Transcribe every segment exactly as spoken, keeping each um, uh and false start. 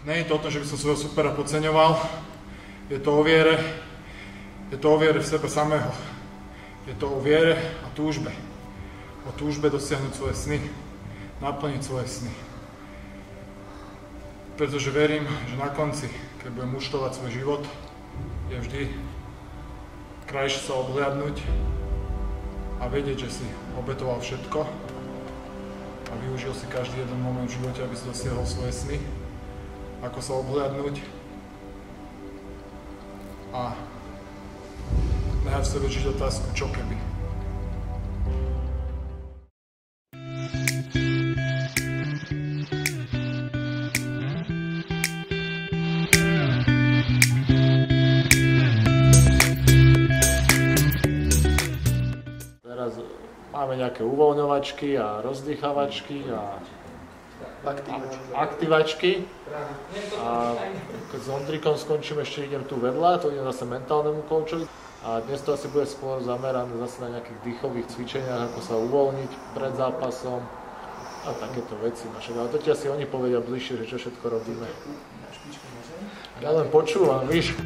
není to o tom, že by som svojho supera podceňoval. Je to o viere. Je to o viere v sebe samého. Je to o viere a túžbe. O túžbe dosiahnuť svoje sny. Naplniť svoje sny. Pretože verím, že na konci, keď budem muštovať svoj život, je vždy krajšie sa obhliadnuť a vedieť, že si obetoval všetko a využil si každý jeden moment v živote, aby si dosiahol svoje sny. Ako sa obhliadnuť a nehať v sebe žiť otázku, čo keby. Máme nejaké uvoľňovačky a rozdýchavačky a aktivačky. A keď s Ondrikom skončím, ešte idem tu vedľa, to idem zase mentálnemu koučovi. A dnes to asi bude skôr zamerané zase na nejakých dýchových cvičeniach, ako sa uvoľniť pred zápasom a takéto veci. Ale to ti asi oni povedia bližšie, že čo všetko robíme. Ja len počúvam, víš.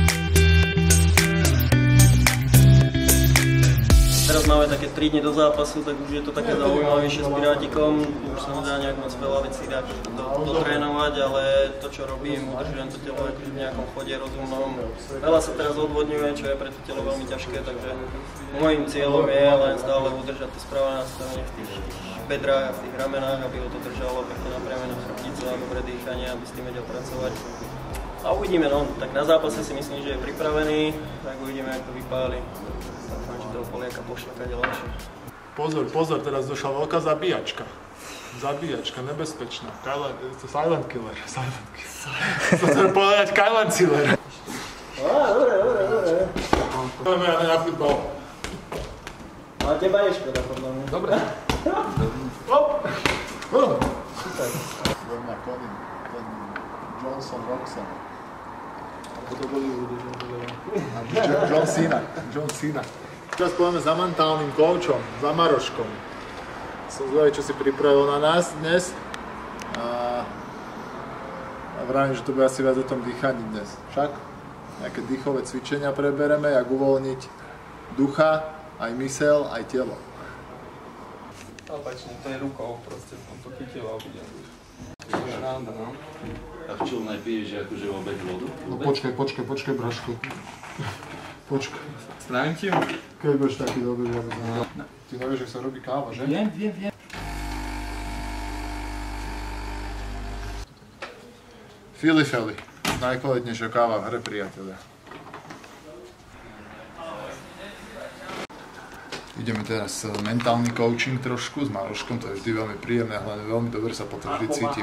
Teraz máme také tri dni do zápasu, tak už je to také zaujímavejšie s Pirátikom. Už sa nedá nejak moc veľa vecí dotrénovať, ale to, čo robím, udržujem to telo akože v nejakom chode rozumnom. Veľa sa teraz odvodňuje, čo je pre to telo veľmi ťažké, takže môjim cieľom je len stále udržať to správne nastavenie v tých bedrách a v tých ramenách, aby ho to držalo pekne napriame na chrbticu a dobre dýchanie, aby s tým vedel pracovať. A uvidíme, no, tak na zápase si myslím, že je pripravený, tak uvidíme, ako vypáli. Toho Poliaka pošle kade ďalšie. Pozor, pozor, teraz došla veľká zabíjačka. Zabíjačka, nebezpečná. Kylan, to silent killer. Silent killer. Chcem povedať Kylan Killer. Á, dobre, dobre, dobre. Poďme ja na futbal. Ale teba je škoda, podľa mňa. Dobre. Hop. Hop. Super. Budem na Colin, ten Johnson Roxon. Ako to boli ľudí, že to bolo? John Cena. John Cena. Teraz povieme za mentálnym koučom, za Maroškom. Som zvedavý, čo si pripravil na nás dnes. A, a vravím, že to bude asi viac o tom dýchaní dnes. Však nejaké dýchové cvičenia prebereme, jak uvoľniť ducha, aj mysel, aj telo. Opačne, to je rukou, proste som to chytil a videl. Ráda, no. A v čom najpiješ, že akože obeď vodu? No počkaj, počkaj, počkaj, Braško. Počkaj. Strávim ti ju? Keď budeš taký dobrý, ja by som vedel. Ty nevieš, že sa robí káva, že? Viem, viem, viem. Fili Feli. Najkvalitnejšia káva v hre, priatelia. Ideme teraz mentálny coaching trošku s Maroškom, to je vždy veľmi príjemné, hlavne veľmi dobre sa potom vždy cítim.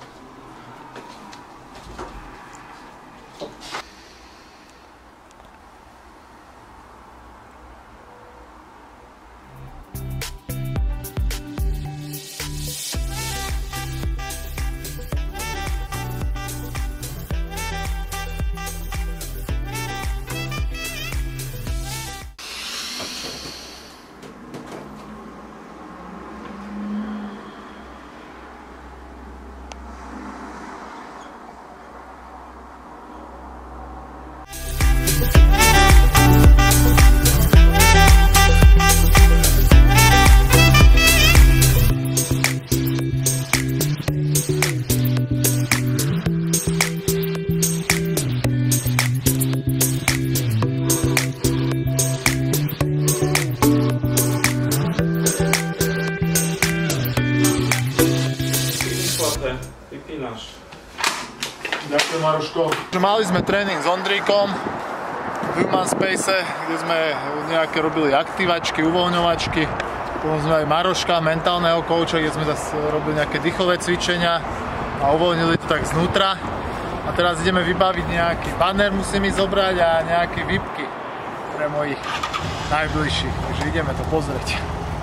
Ďakujem, Maroško. Mali sme tréning s Ondríkom v Human Space, kde sme nejaké robili aktivačky, uvoľňovačky. Potom sme aj Maroška, mentálneho kouča, kde sme zase robili nejaké dýchové cvičenia a uvoľnili to tak znútra. A teraz ideme vybaviť nejaký banner, musím ísť zobrať a nejaké výpky pre mojich najbližších. Takže ideme to pozrieť.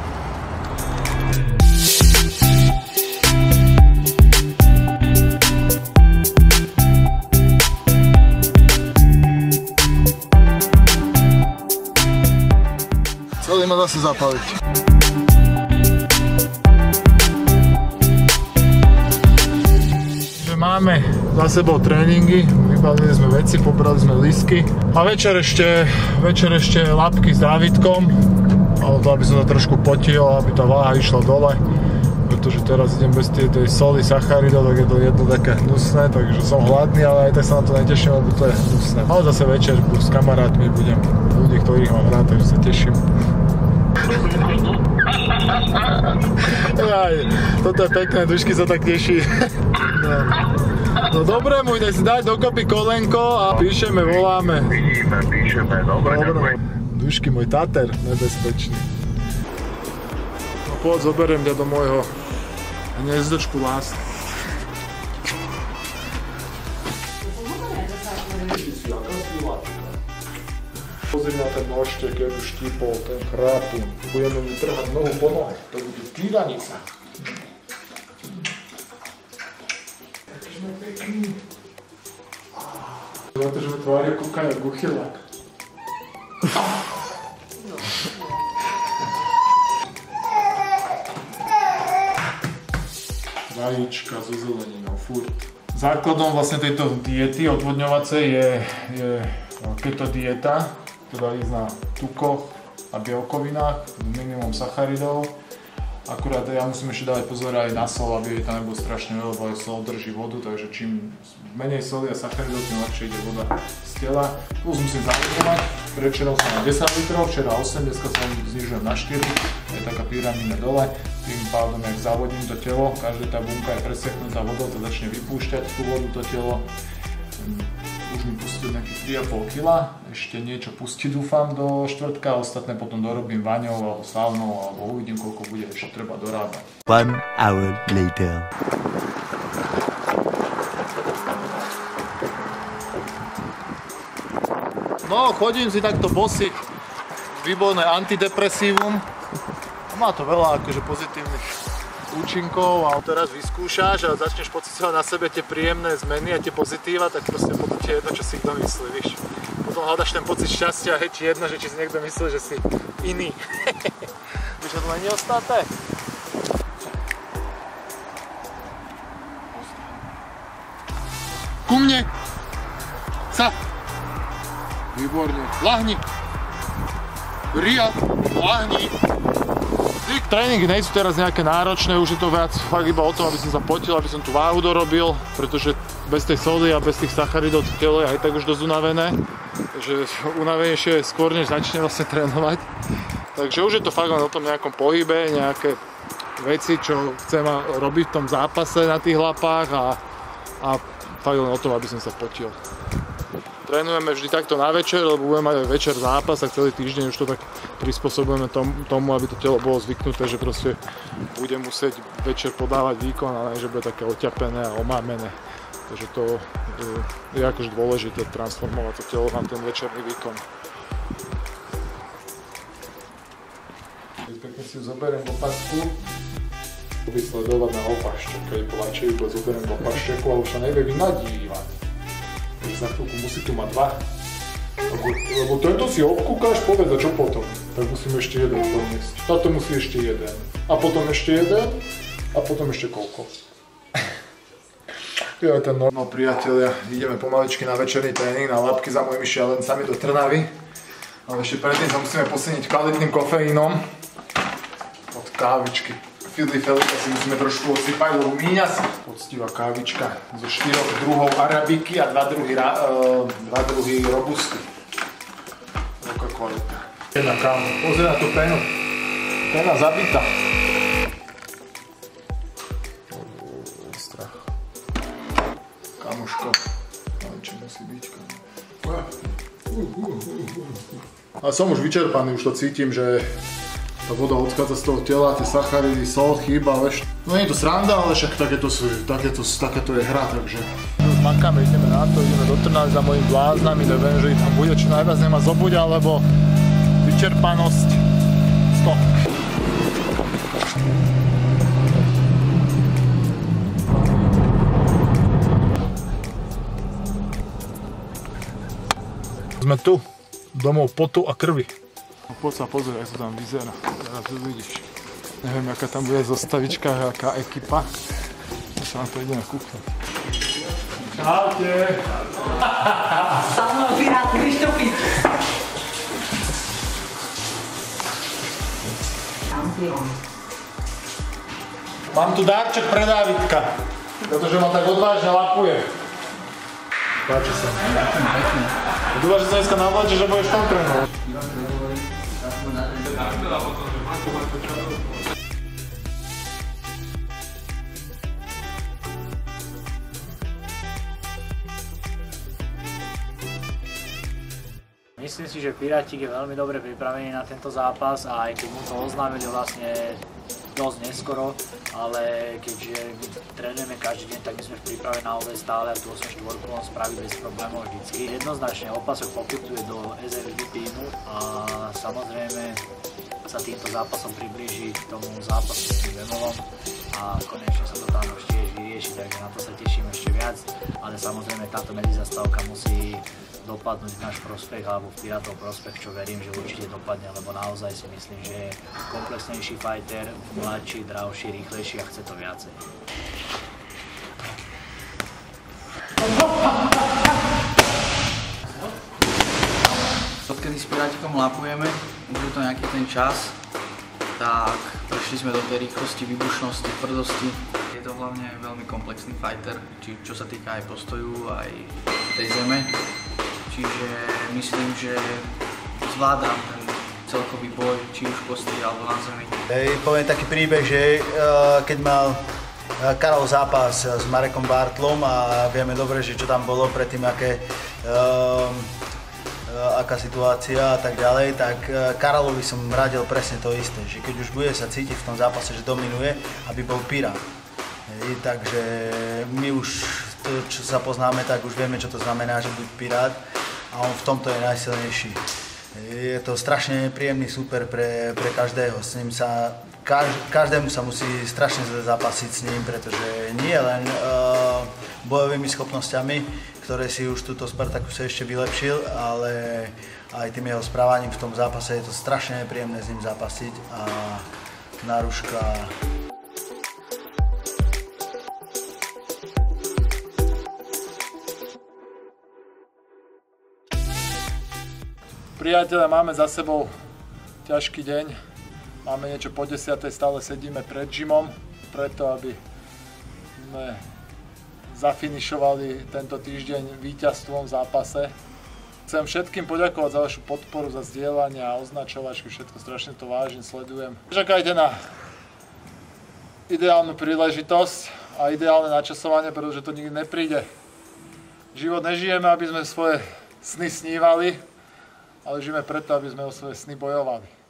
Chceli ma zase zapaliť. Máme máme za sebou tréningy, vybavili sme veci, pobrali sme lístky a večer ešte, večer ešte labky s Dávidkom, ale to aby som sa trošku potil, aby tá váha išla dole, pretože teraz idem bez tej, tej soli, sacharidov, tak je to jedno také hnusné, takže som hladný, ale aj tak sa na to neteším, lebo to je hnusné. Ale zase večer s kamarátmi budem, ľudí, ktorých mám rád, takže sa teším. Aj, toto je pekné, Dušky sa tak teší. No, no dobre, môj, si dať dokopy kolenko a píšeme, voláme. Píšeme, píšeme, dobre, dobre. Dušky, môj Tater, nebezpečný. No poď, zoberiem ťa do môjho hniezdočku lásky. Pozri na ten nožtek, jak už štípol, ten chrápu. Budeme mi trhať nohu po nohe. To bude týranica. Taký sme pekný. Na to, že mi tvária kúkajú jak uchylák. Vajíčka so zeleninou, furt. Základom vlastne tejto diety odvodňovacej je, je keto dieta, teda ísť na tukoch a bielkovinách, minimum sacharidov. Akurát ja musím ešte dávať pozor aj na sol, aby tam nebolo strašne veľa, lebo aj sol drží vodu, takže čím menej soli a sacharidov, tým lepšie ide voda z tela. Plus musím zavodňovať, predvčerom som na desať litrov, včera osem, dneska som znižujem na štyri, je taká pyramída dole. Tým pádom, jak zavodím to telo, každá tá bunka je preseknutá vodou, to začne vypúšťať tú vodu, to telo. Už mi pustí nejakých tri a pol kila, ešte niečo pustí dúfam do štvrtka, ostatné potom dorobím vaňou alebo saunou, alebo uvidím koľko bude ešte treba dorábať. One hour later. No, chodím si takto bosy, výborné antidepresívum. Má to veľa akože pozitívnych účinkov a teraz vyskúšaš a začneš pociťovať na sebe tie príjemné zmeny a tie pozitíva, tak proste potom ti je jedno, čo si kto myslí, víš. Potom hľadaš ten pocit šťastia a hej ti jedno, že či si niekto myslí, že si iný. Víš, to není ostatné? Ku mne! Sa! Výborne. Lahni! Ria! Lahni! Tréningy nie sú teraz nejaké náročné, už je to viac fakt iba o tom, aby som sa potil, aby som tú váhu dorobil, pretože bez tej sody a bez tých sacharidov to telo je aj tak už dosť unavené, takže unavenejšie je skôr, než začne vlastne trénovať. Takže už je to fakt len o tom nejakom pohybe, nejaké veci, čo chcem robiť v tom zápase na tých lapách a, a fakt len o tom, aby som sa potil. Trénujeme vždy takto na večer, lebo budeme mať aj večer zápas a celý týždeň už to tak prispôsobujeme tomu, aby to telo bolo zvyknuté, že proste bude musieť večer podávať výkon, ale že bude také oťapené a omámené. Takže to je akož dôležité transformovať to telo na ten večerný výkon. Pekne si ju zoberiem do pasku. Budem sledovať na opašťok, keď plačejú, bo zoberiem do opašťoku a už sa nevie vynadívať. Za chvíľku musí tu mať dva. Lebo, lebo tento si obkúkáš, povedz, a čo potom? Tak musím ešte jeden doniesť. Táto musí ešte jeden. A potom ešte jeden. A potom ešte koľko? Jo, ten no, no priatelia, ideme pomaličky na večerný tréning, na labky za mojimi šialencami do Trnavy. Ale ešte predtým sa musíme posilniť kvalitným kofeínom od kávičky. Fidli Felipe si musíme trošku odsypať, lebo míňa sa. Poctivá kávička zo štyroch druhov arabiky a dva druhy, uh, dva druhy robusty. Veľká kvalita. Jedna káva. Pozri na tú penu. Pena zabitá. Strach. Kamoško. Ale či musí byť, kamoško. Ale som už vyčerpaný, už to cítim, že tá voda odchádza z toho tela, tie sacharidy, sol, chýba, vieš. No nie je to sranda, ale však takéto, takéto, takéto je hra, takže... Už makáme, ideme na to, ideme do Trnavy za mojimi bláznami, neviem, že ich tam bude, čo najviac nema zobudia, lebo vyčerpanosť sto. Sme tu, domov potu a krvi. Poď sa pozrieť, ako to tam vyzerá. Teraz uvidíš. Neviem, aká tam bude zostavička, aká ekipa. My sa na to ideme kúknuť. Čaute. Samo pirát, budeš to piť. Mám tu dárček pre Dávidka, pretože ma tak odvážne lapuje. Páči sa. Dúfam, že sa dneska navláči, že budeš tam trénovať. Myslím si, že Pirátik je veľmi dobre pripravený na tento zápas a aj keď mu to oznámili vlastne dosť neskoro, ale keďže my trénujeme každý deň, tak my sme v príprave naozaj stále a tú osem štvorku on spraví bez problémov vždycky. Jednoznačne opasok pokutuje do es ef bé týmu a samozrejme sa týmto zápasom priblíži k tomu zápasu s tým Vemovom a konečne sa to tam už tiež vyrieši, takže na to sa teším ešte viac, ale samozrejme táto medzizastávka musí dopadnúť v náš prospech alebo v Pirátov prospech, čo verím, že určite dopadne, lebo naozaj si myslím, že je komplexnejší fighter, mladší, dravší, rýchlejší a chce to viacej. Odkedy s Pirátikom lapujeme, už je to nejaký ten čas, tak prešli sme do tej rýchlosti, výbušnosti, tvrdosti. Je to hlavne veľmi komplexný fighter, či, čo sa týka aj postoju, aj tej zeme. Čiže myslím, že zvládam ten celkový boj, či už postri alebo na zemi. Hej, poviem taký príbeh, že uh, keď mal Karol zápas s Marekom Bartlom a vieme dobre, že čo tam bolo predtým, aké, uh, uh, aká situácia a tak ďalej, tak uh, Karolovi som radil presne to isté, že keď už bude sa cítiť v tom zápase, že dominuje, aby bol Pirát. Hej, takže my už, to, čo sa poznáme, tak už vieme, čo to znamená, že byť Pirát. A on v tomto je najsilnejší. Je to strašne príjemný super pre, pre každého. S ním sa, kaž, každému sa musí strašne zápasiť s ním, pretože nie len uh, bojovými schopnosťami, ktoré si už túto Spartakuse ešte vylepšil, ale aj tým jeho správaním v tom zápase je to strašne príjemné s ním zápasiť a náruška. Priatelia, máme za sebou ťažký deň, máme niečo po desiatej, stále sedíme pred gymom, preto aby sme zafinišovali tento týždeň víťazstvom v zápase. Chcem všetkým poďakovať za vašu podporu, za zdieľanie a označovačky, všetko strašne to vážim, sledujem. Čakajte na ideálnu príležitosť a ideálne načasovanie, pretože to nikdy nepríde. Život nežijeme, aby sme svoje sny snívali, ale žijeme preto, aby sme o svoje sny bojovali.